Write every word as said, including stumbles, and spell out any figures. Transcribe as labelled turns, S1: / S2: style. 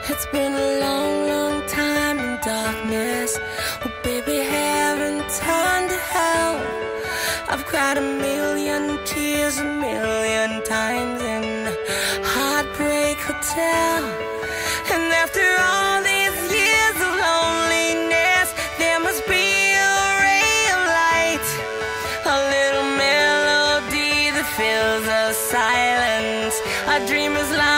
S1: It's been a long, long time in darkness. Oh baby, heaven turned to hell. I've cried a million tears a million times in Heartbreak Hotel. And after all these years of loneliness, there must be a ray of light, a little melody that fills the silence. Our dream is like